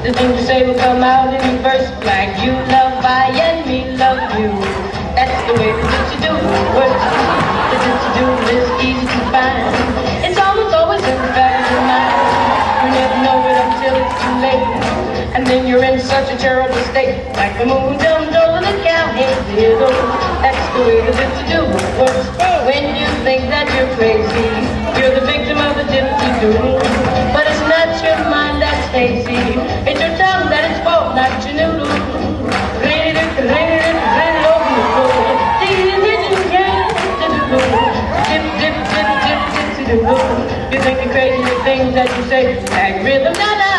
The things you say will come out in reverse, like you love I and me love you. That's the way the did-you-do works. The did-you-do is easy to find. It's always in the back of your mind. You never know it until it's too late, and then you're in such a terrible state, like the moon jumped over the cowhead. That's the way the did-you-do works. When you think that you're crazy, you're the victim of the did-you-do. But it's not your mind that's hazy, it's your tongue that is fault, not your noodle. You think you're crazy, the things that you say, like rhythm, da da.